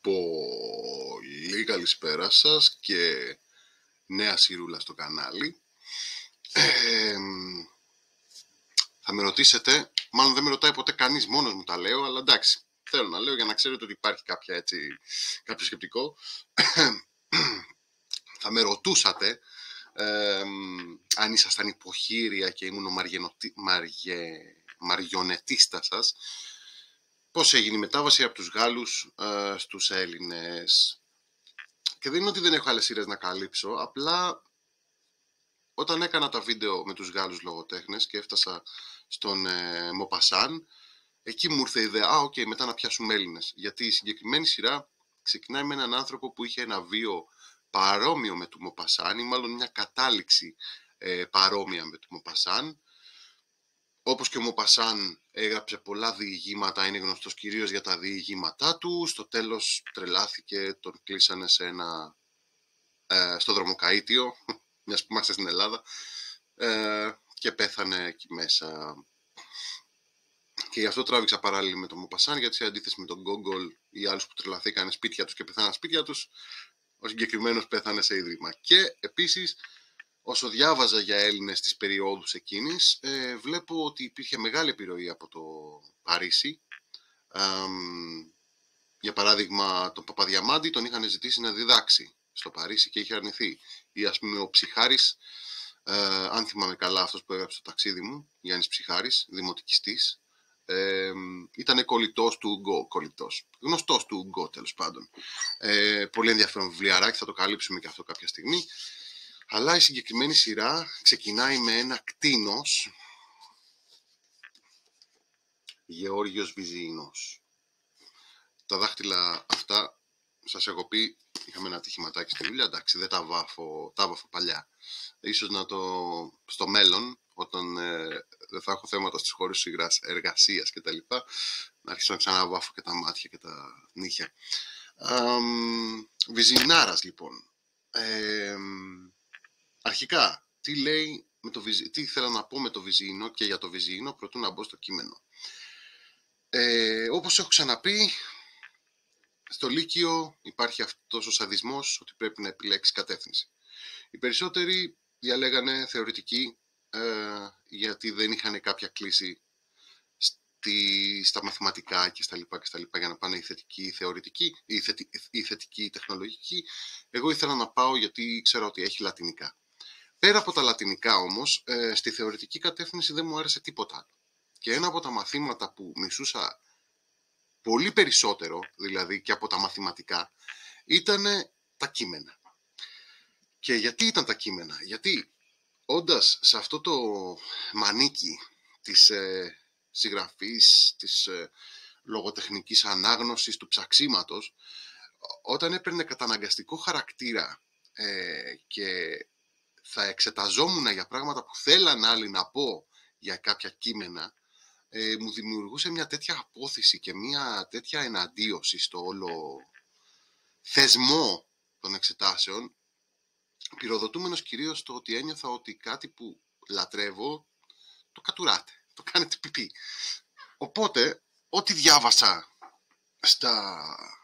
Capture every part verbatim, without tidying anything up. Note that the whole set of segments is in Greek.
Πολύ καλησπέρα σας και νέα σειρούλα στο κανάλι. Ε, θα με ρωτήσετε, μάλλον δεν με ρωτάει ποτέ κανείς, μόνος μου τα λέω, αλλά εντάξει, θέλω να λέω για να ξέρετε ότι υπάρχει κάποια, έτσι, κάποιο σκεπτικό. Θα με ρωτούσατε ε, αν ήσασταν υποχείρια και ήμουν ο μαριενοτή, μαριε, μαριονετίστα σας, πώς έγινε η μετάβαση από τους Γάλλους ε, στους Έλληνες. Και δεν είναι ότι δεν έχω άλλες σειρές να καλύψω, απλά όταν έκανα τα βίντεο με τους Γάλλους λογοτέχνες και έφτασα στον ε, Μοπασάν, εκεί μου ήρθε η ιδέα, α, οκ, okay, μετά να πιάσουμε Έλληνες. Γιατί η συγκεκριμένη σειρά ξεκινάει με έναν άνθρωπο που είχε ένα βίο παρόμοιο με του Μοπασάν, ή μάλλον μια κατάληξη ε, παρόμοια με του Μοπασάν. Όπως και ο Μοπασάν έγραψε πολλά διηγήματα, είναι γνωστός κυρίως για τα διηγήματά του. Στο τέλος τρελάθηκε, τον κλείσανε σε ένα, ε, στο δρομοκαΐτιο, μιας που είμαστε στην Ελλάδα, ε, και πέθανε εκεί μέσα. Και γι' αυτό τράβηξα παράλληλα με τον Μοπασάν, γιατί σε αντίθεση με τον Γκόγκολ ή άλλους που τρελαθήκανε σπίτια τους και πεθάναν σπίτια τους, ο συγκεκριμένος πέθανε σε ίδρυμα. Και επίσης, όσο διάβαζα για Έλληνες της περιόδους εκείνης, ε, βλέπω ότι υπήρχε μεγάλη επιρροή από το Παρίσι. Ε, για παράδειγμα, τον Παπαδιαμάντη τον είχαν ζητήσει να διδάξει στο Παρίσι και είχε αρνηθεί. Ή ας πούμε ο Ψυχάρης, ε, αν θυμάμαι καλά, αυτός που έγραψε το ταξίδι μου, Γιάννης Ψυχάρης, δημοτικιστής, ε, ήταν κολλητός του Ουγκό, κολλητός, γνωστός του Ουγκό τέλος πάντων. Ε, πολύ ενδιαφέρον βιβλιαράκι, θα το καλύψουμε και αυτό κάποια στιγμή. Αλλά η συγκεκριμένη σειρά ξεκινάει με ένα κτήνος, Γεώργιος Βυζιεινός. Τα δάχτυλα αυτά, σας έχω πει, είχαμε ένα ατυχηματάκι στη δουλειά, εντάξει, δεν τα βάφω, τα βάφω παλιά. Ίσως να το, στο μέλλον, όταν ε, δεν θα έχω θέματα στις χώρες εργασίας και τα λοιπά, να αρχίσω να ξαναβάφω και τα μάτια και τα νύχια. Βυζιεινάρας λοιπόν. Ε, Αρχικά, τι λέει με το Βυζι... τι ήθελα να πω με το Βυζιεινό και για το Βυζιεινό προτού να μπω στο κείμενο. Ε, όπως έχω ξαναπεί, στο Λύκειο υπάρχει αυτός ο σαδισμός ότι πρέπει να επιλέξει κατεύθυνση. Οι περισσότεροι διαλέγανε θεωρητική, ε, γιατί δεν είχαν κάποια κλίση στη... στα μαθηματικά και στα λοιπά και στα λοιπά για να πάνε η θετική η θεωρητική ή η, θετι... η θετική η τεχνολογική. Εγώ ήθελα να πάω γιατί ξέρω ότι έχει λατινικά. Πέρα από τα λατινικά όμως, ε, στη θεωρητική κατεύθυνση δεν μου άρεσε τίποτα άλλο. Και ένα από τα μαθήματα που μισούσα πολύ περισσότερο, δηλαδή και από τα μαθηματικά, ήταν τα κείμενα. Και γιατί ήταν τα κείμενα? Γιατί όντας σε αυτό το μανίκι της ε, συγγραφής, της ε, λογοτεχνικής ανάγνωσης, του ψαξίματος, όταν έπαιρνε καταναγκαστικό χαρακτήρα ε, και θα εξεταζόμουν για πράγματα που θέλαν άλλοι να πω για κάποια κείμενα, ε, μου δημιουργούσε μια τέτοια απόθυση και μια τέτοια εναντίωση στο όλο θεσμό των εξετάσεων, πυροδοτούμενος κυρίως το ότι ένιωθα ότι κάτι που λατρεύω το κατουράτε, το κάνετε πιπί. Οπότε, ό,τι διάβασα στα,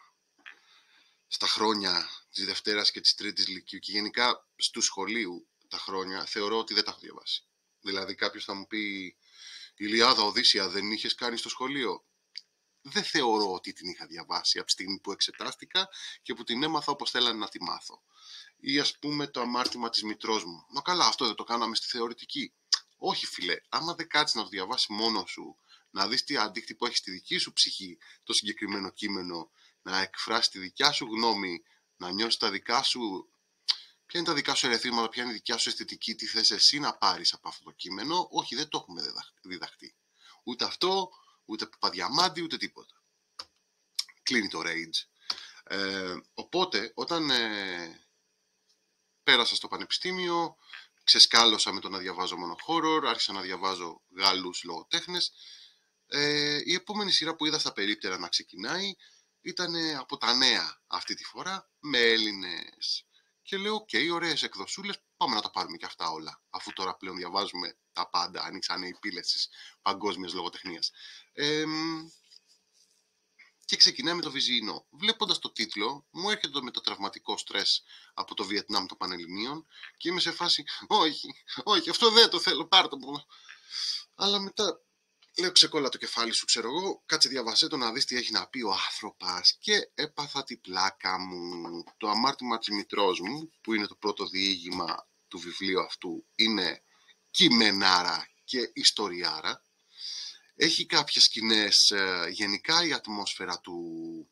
στα χρόνια της Δευτέρας και της Τρίτης Λυκείου και γενικά του σχολείου τα χρόνια, θεωρώ ότι δεν τα έχω διαβάσει. Δηλαδή κάποιος θα μου πει, Ηλιάδα, Οδύσσεια δεν είχες κάνει στο σχολείο? Δεν θεωρώ ότι την είχα διαβάσει από τη στιγμή που εξετάστηκα και που την έμαθα όπως θέλανε να τη μάθω. Ή ας πούμε το αμάρτημα της μητρός μου. Μα καλά, αυτό δεν το κάναμε στη θεωρητική? Όχι φίλε, άμα δεν κάτσεις να το διαβάσει μόνος σου, να δεις τι αντίκτυπο έχει στη δική σου ψυχή το συγκεκριμένο κείμενο, να εκφράσει τη δικιά σου γνώμη, να νιώσεις τα δικά σου, ποια είναι τα δικά σου ερεθίσματα, ποια είναι η δικιά σου αισθητική, τι θες εσύ να πάρεις από αυτό το κείμενο, όχι, δεν το έχουμε διδαχτεί. Ούτε αυτό, ούτε Παπαδιαμάντη, ούτε τίποτα. Κλείνει το rage. Ε, οπότε, όταν ε, πέρασα στο πανεπιστήμιο, ξεσκάλωσα με το να διαβάζω μόνο horror, άρχισα να διαβάζω Γάλλους λογοτέχνες. Ε, η επόμενη σειρά που είδα στα περίπτερα να ξεκινάει ήταν από τα νέα αυτή τη φορά, με Έλληνες. Και λέω, οκ, okay, ωραίες εκδοσούλες, πάμε να τα πάρουμε και αυτά όλα, αφού τώρα πλέον διαβάζουμε τα πάντα, ανοίξανε οι πύλες της παγκόσμιας λογοτεχνίας. Ε, Και ξεκινάει με το Βυζιεινό. Βλέποντας το τίτλο, μου έρχεται το μετατραυματικό στρες από το Βιετνάμ των Πανελληνίων και είμαι σε φάση, όχι, όχι, αυτό δεν το θέλω, πάρ' το μου. Αλλά μετά λέω, ξεκόλλα το κεφάλι σου, ξέρω εγώ, κάτσε διαβασέ το να δεις τι έχει να πει ο άνθρωπος. Και έπαθα την πλάκα μου. Το αμάρτημα της μητρός μου, που είναι το πρώτο διήγημα του βιβλίου αυτού, είναι κειμενάρα και ιστοριάρα. Έχει κάποιες σκηνές, γενικά η ατμόσφαιρα του,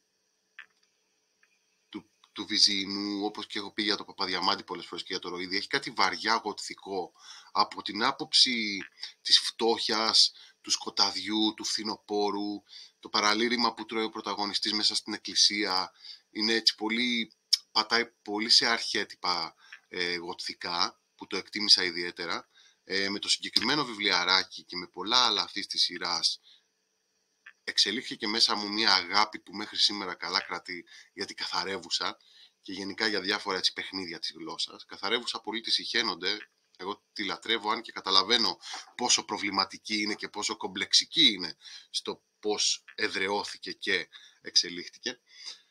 του, του Βυζιεινού, όπως και έχω πει για το Παπαδιαμάντη πολλές φορές και για το Ροΐδη, έχει κάτι βαριά γοτθικό από την άποψη της φτώχειας, του σκοταδιού, του φθινοπόρου, το παραλήρημα που τρώει ο πρωταγωνιστής μέσα στην εκκλησία. Είναι έτσι πολύ, πατάει πολύ σε αρχέτυπα ε, γοτθικά, που το εκτίμησα ιδιαίτερα. Ε, με το συγκεκριμένο βιβλιαράκι και με πολλά άλλα αυτής της σειράς εξελίχθηκε και μέσα μου μια αγάπη που μέχρι σήμερα καλά κρατεί για την καθαρεύουσα και γενικά για διάφορα έτσι παιχνίδια της γλώσσας. Καθαρεύουσα πολλοί τη συχαίνονται, εγώ τη λατρεύω, αν και καταλαβαίνω πόσο προβληματική είναι και πόσο κομπλεξική είναι στο πώς εδραιώθηκε και εξελίχθηκε.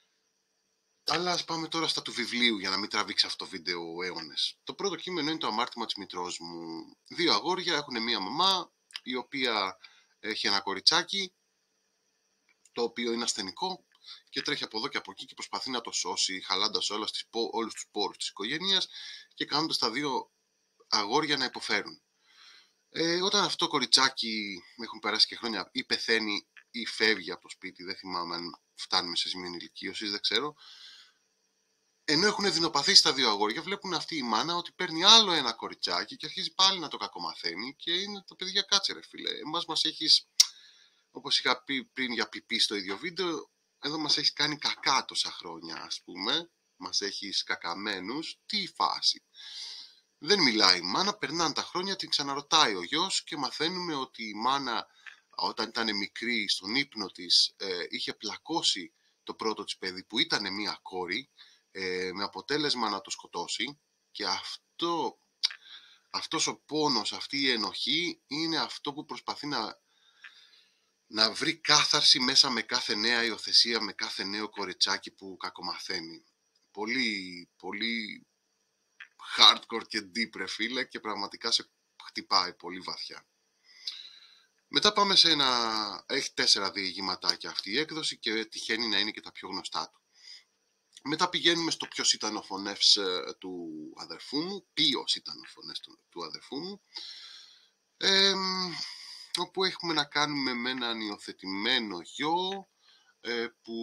Αλλά ας πάμε τώρα στα του βιβλίου για να μην τραβήξει αυτό το βίντεο αιώνες. Το πρώτο κείμενο είναι το αμάρτημα της μητρός μου. Δύο αγόρια έχουν μία μαμά η οποία έχει ένα κοριτσάκι το οποίο είναι ασθενικό και τρέχει από εδώ και από εκεί και προσπαθεί να το σώσει, χαλάντας όλα στις, όλους τους πόρους της οικογένειας και κάνοντας τα δύο αγόρια να υποφέρουν. Ε, όταν αυτό το κοριτσάκι, έχουν περάσει και χρόνια, ή πεθαίνει ή φεύγει από το σπίτι, δεν θυμάμαι αν φτάνουμε σε σημείο ηλικίωσης, δεν ξέρω. Ενώ έχουν δεινοπαθήσει τα δύο αγόρια, βλέπουν αυτή η μάνα ότι παίρνει άλλο ένα κοριτσάκι και αρχίζει πάλι να το κακομαθαίνει και είναι τα παιδιά, κάτσε ρε φίλε, εμάς μας έχεις, όπως είχα πει πριν για πιπί στο ίδιο βίντεο, εδώ μας έχεις κάνει κακά τόσα χρόνια, ας πούμε, μας έχεις κακαμένους, τι φάση. Δεν μιλάει η μάνα, περνάνε τα χρόνια, την ξαναρωτάει ο γιος και μαθαίνουμε ότι η μάνα όταν ήταν μικρή στον ύπνο της ε, είχε πλακώσει το πρώτο της παιδί που ήταν μία κόρη, ε, με αποτέλεσμα να το σκοτώσει, και αυτό, αυτός ο πόνος, αυτή η ενοχή είναι αυτό που προσπαθεί να, να βρει κάθαρση μέσα με κάθε νέα υιοθεσία, με κάθε νέο κοριτσάκι που κακομαθαίνει. Πολύ, πολύ hardcore και deep ρε φίλε, και πραγματικά σε χτυπάει πολύ βαθιά. Μετά πάμε σε ένα, έχει τέσσερα διηγηματάκια αυτή η έκδοση και τυχαίνει να είναι και τα πιο γνωστά του. Μετά πηγαίνουμε στο ποιος ήταν ο φωνεύς του αδερφού μου, ποιος ήταν ο φωνεύς του, του αδερφού μου, ε, όπου έχουμε να κάνουμε με έναν υιοθετημένο γιο, ε, που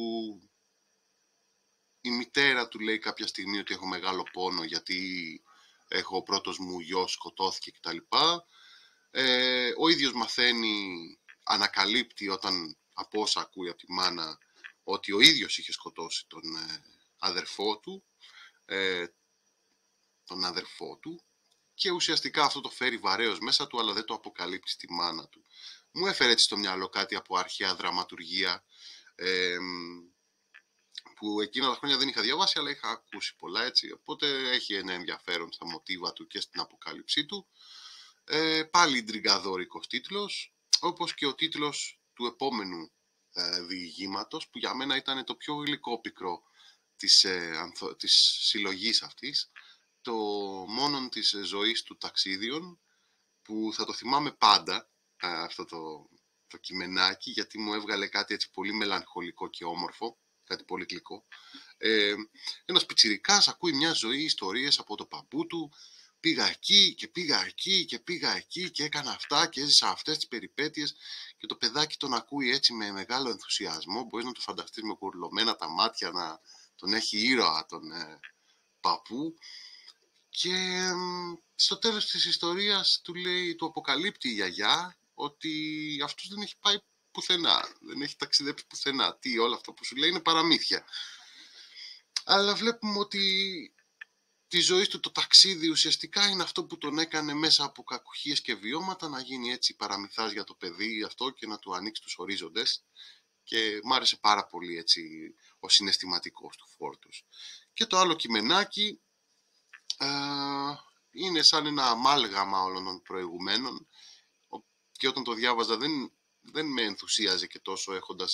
η μητέρα του λέει κάποια στιγμή ότι έχω μεγάλο πόνο γιατί έχω ο πρώτος μου γιος σκοτώθηκε κτλ. Ε, ο ίδιος μαθαίνει, ανακαλύπτει όταν από όσα ακούει από τη μάνα ότι ο ίδιος είχε σκοτώσει τον ε, αδερφό του, ε, τον αδερφό του, και ουσιαστικά αυτό το φέρει βαρέως μέσα του, αλλά δεν το αποκαλύπτει στη μάνα του. Μου έφερε έτσι στο μυαλό κάτι από αρχαία δραματουργία, ε, που εκείνα τα χρόνια δεν είχα διαβάσει, αλλά είχα ακούσει πολλά έτσι, οπότε έχει ένα ενδιαφέρον στα μοτίβα του και στην αποκάλυψή του. Ε, πάλι ντριγκαδόρικος τίτλος, όπως και ο τίτλος του επόμενου ε, διηγήματος, που για μένα ήταν το πιο γλυκόπικρο της, ε, ανθο, της συλλογής αυτής, το μόνον της ζωής του ταξίδιων, που θα το θυμάμαι πάντα ε, αυτό το, το κειμενάκι, γιατί μου έβγαλε κάτι έτσι πολύ μελαγχολικό και όμορφο, κάτι πολύ γλυκό. Ε, ένας πιτσιρικάς ακούει μια ζωή ιστορίες από το παππού του, πήγα εκεί και πήγα εκεί και πήγα εκεί και έκανα αυτά και έζησα αυτές τις περιπέτειες, και το παιδάκι τον ακούει έτσι με μεγάλο ενθουσιασμό. Μπορείς να το φανταστείς με κουρλωμένα τα μάτια να τον έχει ήρωα τον ε, παππού, και ε, στο τέλος της ιστορίας του λέει, του αποκαλύπτει η γιαγιά ότι αυτός δεν έχει πάει πουθενά, δεν έχει ταξιδέψει πουθενά. Τι, όλο αυτό που σου λέει είναι παραμύθια. Αλλά βλέπουμε ότι τη ζωή του το ταξίδι ουσιαστικά είναι αυτό που τον έκανε μέσα από κακουχίες και βιώματα να γίνει έτσι παραμυθάς για το παιδί αυτό και να του ανοίξει τους ορίζοντες, και μ' άρεσε πάρα πολύ έτσι ο συναισθηματικός του φόρτος. Και το άλλο κειμενάκι ε, είναι σαν ένα αμάλγαμα όλων των προηγουμένων, και όταν το διάβαζα δεν, δεν με ενθουσίαζε και τόσο, έχοντας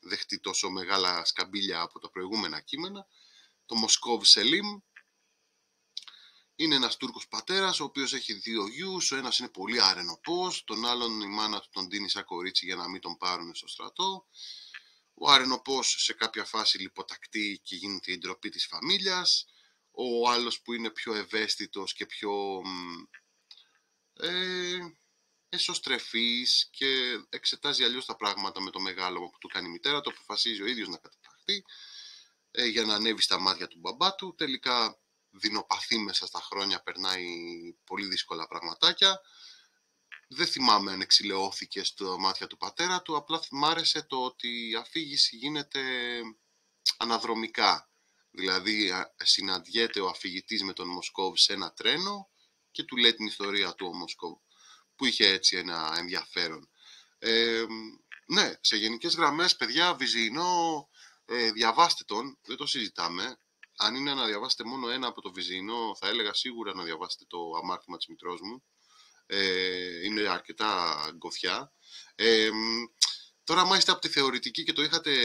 δεχτεί τόσο μεγάλα σκαμπίλια από τα προηγούμενα κείμενα. Το Μοσκόβ Σελίμ είναι ένας Τούρκος πατέρας, ο οποίος έχει δύο γιους, ο ένας είναι πολύ αρενοπός, τον άλλον η μάνα του τον δίνει σαν κορίτσι για να μην τον πάρουν στο στρατό. Ο αρενοπός σε κάποια φάση λιποτακτεί και γίνεται η ντροπή της φαμίλιας. Ο άλλος που είναι πιο ευαίσθητος και πιο ε, εσωστρεφής και εξετάζει αλλιώς τα πράγματα με το μεγάλο που του κάνει η μητέρα, το αποφασίζει ο ίδιος να καταταχθεί ε, για να ανέβει στα μάτια του μπαμπά του. Τελικά δεινοπαθεί μέσα στα χρόνια, περνάει πολύ δύσκολα πραγματάκια. Δεν θυμάμαι αν εξηλαιώθηκε στο μάτια του πατέρα του, απλά μ' άρεσε το ότι η αφήγηση γίνεται αναδρομικά. Δηλαδή συναντιέται ο αφηγητής με τον Μοσκόβ σε ένα τρένο και του λέει την ιστορία του ο Μοσκόβ, που είχε έτσι ένα ενδιαφέρον. Ε, ναι, σε γενικές γραμμές, παιδιά, Βυζεϊνό, ε, διαβάστε τον, δεν το συζητάμε. Αν είναι να διαβάσετε μόνο ένα από το Βυζεϊνό, θα έλεγα σίγουρα να διαβάσετε το Αμάρτημα της μητρός μου. Ε, είναι αρκετά γκοφιά. Ε, τώρα, μάλιστα, από τη θεωρητική και το είχατε,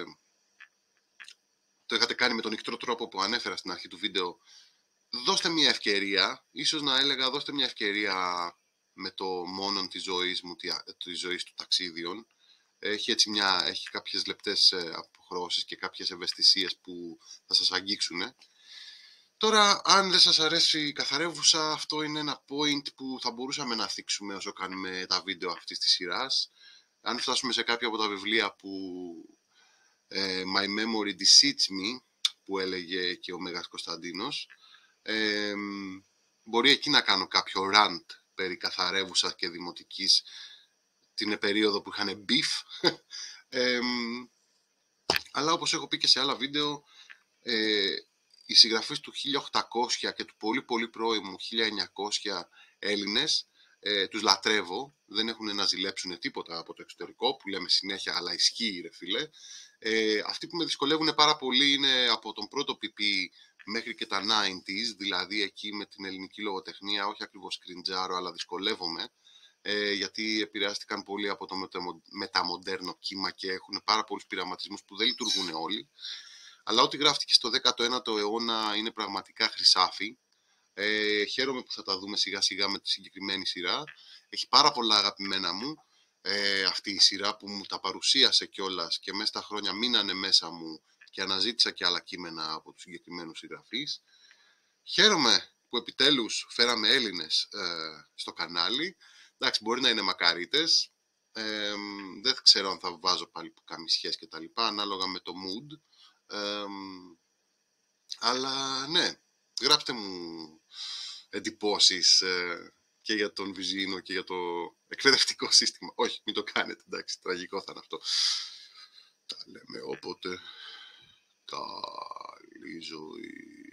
το είχατε κάνει με τον ικτρό τρόπο που ανέφερα στην αρχή του βίντεο, δώστε μια ευκαιρία, ίσως να έλεγα δώστε μια ευκαιρία με το μόνον της ζωής μου, της ζωής του ταξίδιων. Έχει έτσι μια, έχει κάποιες λεπτές αποχρώσεις και κάποιες ευαισθησίες που θα σας αγγίξουν. Τώρα, αν δεν σας αρέσει η καθαρεύουσα, αυτό είναι ένα point που θα μπορούσαμε να θίξουμε όσο κάνουμε τα βίντεο αυτής της σειράς. Αν φτάσουμε σε κάποια από τα βιβλία που ε, My Memory Deceits Me, που έλεγε και ο Μέγας Κωνσταντίνος, ε, μπορεί εκεί να κάνω κάποιο rant περί καθαρεύουσα και δημοτικής την περίοδο που είχαν beef. ε, αλλά όπως έχω πει και σε άλλα βίντεο, ε, οι συγγραφείς του χίλια οκτακόσια και του πολύ πολύ πρώιμου χίλια εννιακόσια Έλληνες, ε, τους λατρεύω, δεν έχουν να ζηλέψουν τίποτα από το εξωτερικό που λέμε συνέχεια, αλλά ισχύει ρε φίλε. Ε, αυτοί που με δυσκολεύουν πάρα πολύ είναι από τον πρώτο πιπί μέχρι και τα ενενήντα, δηλαδή εκεί με την ελληνική λογοτεχνία, όχι ακριβώς κριντζάρω, αλλά δυσκολεύομαι, ε, γιατί επηρεάστηκαν πολύ από το μεταμοντέρνο κύμα και έχουν πάρα πολλούς πειραματισμούς που δεν λειτουργούν όλοι. Αλλά ό,τι γράφτηκε στο δέκατο ένατο αιώνα είναι πραγματικά χρυσάφι. Ε, χαίρομαι που θα τα δούμε σιγά σιγά με τη συγκεκριμένη σειρά. Έχει πάρα πολλά αγαπημένα μου ε, αυτή η σειρά που μου τα παρουσίασε κιόλας και μέσα στα χρόνια μείνανε μέσα μου και αναζήτησα και άλλα κείμενα από τους συγκεκριμένους συγγραφείς. Χαίρομαι που επιτέλους φέραμε Έλληνες ε, στο κανάλι. Εντάξει, μπορεί να είναι μακαρίτες. Ε, δεν ξέρω αν θα βάζω πάλι καμισιές και τα λοιπά, ανάλογα με το mood. Ε, αλλά ναι, γράψτε μου εντυπώσεις ε, και για τον Βυζεϊνό και για το εκπαιδευτικό σύστημα. Όχι, μην το κάνετε, εντάξει, τραγικό θα είναι αυτό. Τα λέμε όποτε. Καλή ζωή.